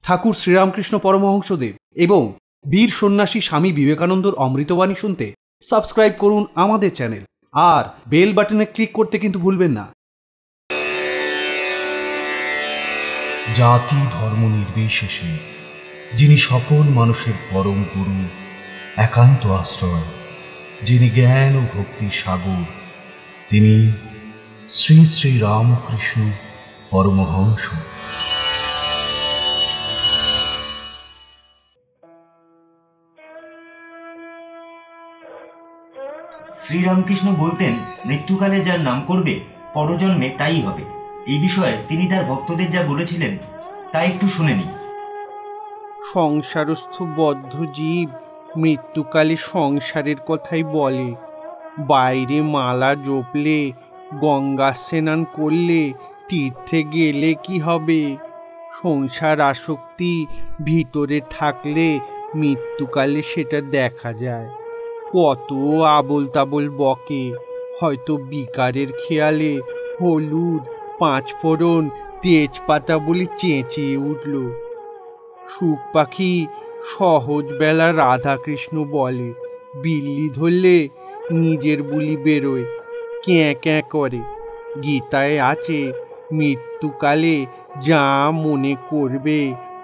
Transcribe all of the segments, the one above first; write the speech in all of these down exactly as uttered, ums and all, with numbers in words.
ঠাকুর শ্রীরামকৃষ্ণ পরমহংসদেব এবং বীর সন্ন্যাসী স্বামী বিবেকানন্দর অমৃতবাণী শুনতে সাবস্ক্রাইব করুন আমাদের চ্যানেল আর বেল বাটনে ক্লিক করতে কিন্তু ভুলবেন না। জাতি ধর্ম নির্বিশেষে যিনি সকল মানুষের পরম গুরু, একান্ত আশ্রয়, যিনি জ্ঞান ও ভক্তির সাগর, তিনি শ্রী শ্রী রামকৃষ্ণ পরমহংস। শ্রীরামকৃষ্ণ বলতেন, মৃত্যুকালে যার নাম করবে পরজন্মে তাই হবে। এই বিষয়ে তিনি তার ভক্তদের যা বলেছিলেন তা একটু শুনে নিন। সংসারস্থ বদ্ধ জীব মৃত্যুকালে সংসারের কথাই বলে। বাইরে মালা জপলে, গঙ্গা স্নান করলে, তীর্থে গেলে কি হবে? সংসার আসক্তি ভিতরে থাকলে মৃত্যুকালে সেটা দেখা যায়। কত আবোল তাবোল বকে, হয়তো বিকারের খেয়ালে হলুদ, পাঁচফোড়ন, তেজপাতা বলে চেঁচিয়ে উঠল। সুখ পাখি সহজ বেলা রাধাকৃষ্ণ বলে, বিল্লি ধরলে নিজের বুলি বেরোয়, ক্যাঁ ক্যাঁ করে। গীতায় আছে, মৃত্যুকালে যা মনে করবে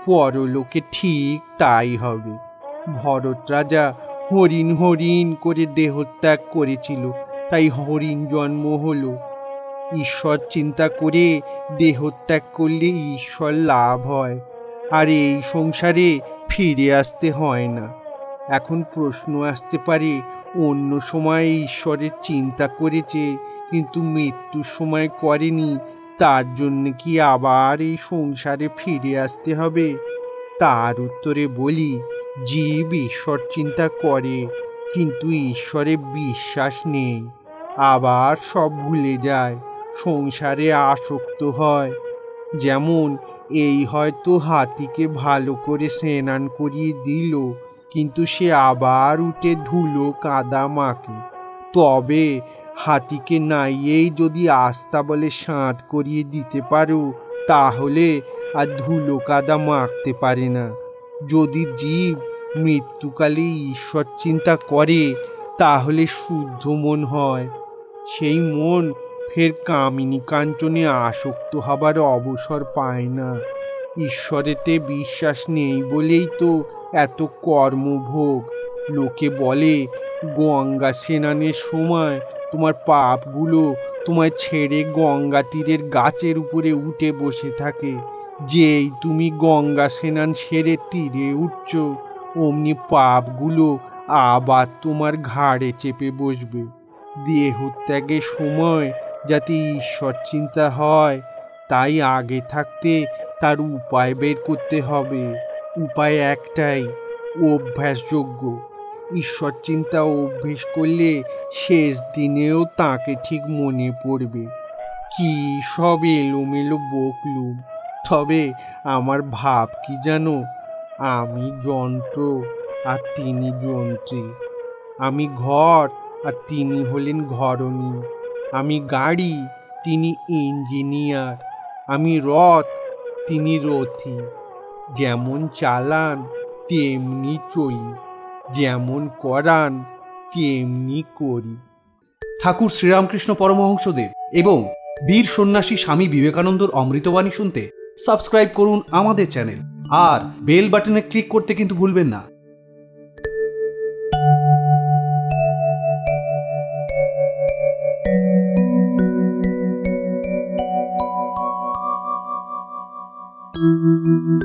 পরলোকে ঠিক তাই হবে। ভরত রাজা হরিণ হরিণ করে দেহত্যাগ করেছিল, তাই হরিণ জন্ম হলো। ঈশ্বর চিন্তা করে দেহত্যাগ করলে ঈশ্বর লাভ হয়, আর এই সংসারে ফিরে আসতে হয় না। এখন প্রশ্ন আসতে পারে, অন্য সময় ঈশ্বরের চিন্তা করেছে কিন্তু মৃত্যুর সময় করেনি, তার জন্য কি আবার এই সংসারে ফিরে আসতে হবে? তার উত্তরে বলি, জীব ঈশ্বর চিন্তা করে কিন্তু ঈশ্বরে বিশ্বাস নেই, আবার সব ভুলে যায়, সংসারে আসক্ত হয়। যেমন এই হয়তো হাতিকে ভালো করে স্নান করিয়ে দিল, কিন্তু সে আবার উঠে ধুলো কাদা মাখে। তবে হাতিকে নাইয়েই যদি আস্তা বলে স্নান করিয়ে দিতে পারো, তাহলে আর ধুলো কাদা মাখতে পারে না। যদি জীব মৃত্যুকালে ঈশ্বর চিন্তা করে, তাহলে শুদ্ধ মন হয়। সেই মন ফের কামিনী কাঞ্চনে আসক্ত হবার অবসর পায় না। ঈশ্বরেতে বিশ্বাস নেই বলেই তো এত কর্মভোগ। লোকে বলে, গঙ্গা স্নানের সময় তোমার পাপগুলো তোমায় ছেড়ে গঙ্গা তীরের গাছের উপরে উঠে বসে থাকে। যেই তুমি গঙ্গা স্নান সেরে তীরে উঠছ, অমনি পাপগুলো আবার তোমার ঘাড়ে চেপে বসবে। দেহত্যাগের সময় যাতে ঈশ্বর চিন্তা হয়, তাই আগে থাকতে তার উপায় বের করতে হবে। উপায় একটাই, অভ্যাসযোগ্য। ঈশ্বর চিন্তা অভ্যেস করলে শেষ দিনেও তাকে ঠিক মনে পড়বে। কি সব এলোমেলো বকলুম, তবে আমার ভাব কি জানো? আমি যন্ত্র আর তিনি যন্ত্রী। আমি ঘর আর তিনি হলেন ঘরণী। আমি গাড়ি, তিনি ইঞ্জিনিয়ার। আমি রথ, তিনি রথী। যেমন চালান তেমনি চলি, যেমন করান তেমনি করি। ঠাকুর শ্রীরামকৃষ্ণ পরমহংসদেব এবং বীর সন্ন্যাসী স্বামী বিবেকানন্দর অমৃতবাণী শুনতে সাবস্ক্রাইব করুন আমাদের চ্যানেল আর বেল বাটনে ক্লিক করতে কিন্তু ভুলবেন না। Thank you.